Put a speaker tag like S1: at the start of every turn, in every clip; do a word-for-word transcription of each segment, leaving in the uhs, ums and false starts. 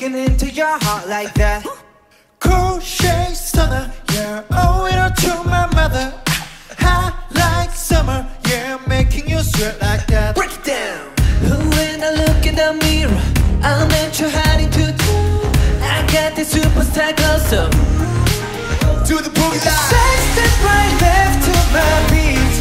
S1: breaking into your heart like that.
S2: Cool shade stunner, yeah, owe it all to my mother. Hot like summer, yeah, making you sweat like that.
S1: Break it down. When I look in the mirror, I'm not sure how to do. I got the superstar glow, so
S2: Do the boogie line.
S1: side step right left to my beat.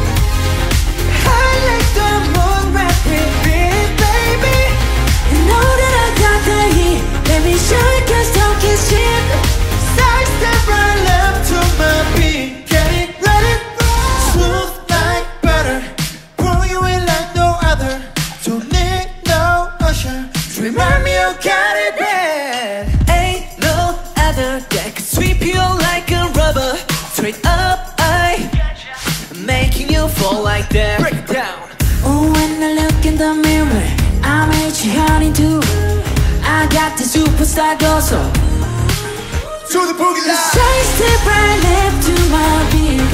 S1: I like the moon rapping beat, baby.
S3: You know that I got the heat. Let me show you, cause talking shit.
S2: Side step right left to my beat. Get it, let it roll. Smooth like butter, pull you in like no other. Don't need no usher to remind me you got it bad.
S1: Ain't no other that could sweep you like a rubber. Straight up, I making you fall like that. Break it down.
S3: Oh, when I look in the mirror, I made you honey too. I got the superstar glow, so
S2: To the boogie line.
S3: side step right left to my beat.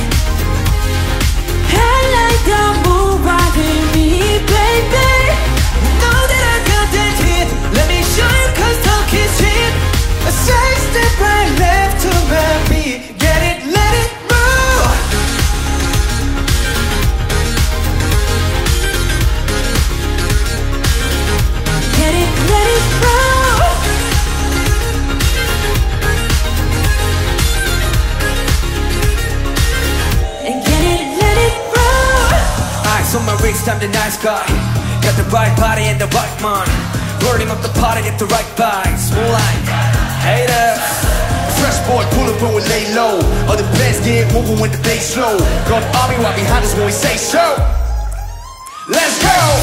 S3: I like the move right in me, baby.
S1: Know that I got that hit. Let me show you, cause talk is cheap.
S2: A side step right left to my beat. Get it, let it move.
S3: Get it, let it roll. And get it, let it roll.
S1: Eyes on my wrist, I'm the nice guy. Got the right body and the right mind. Rolling up the party, get the right vibes. More like haters.
S2: Fresh boy pulling through and lay low. Other bands get moving when the bass slow. Got army right behind us when we say so. Let's go.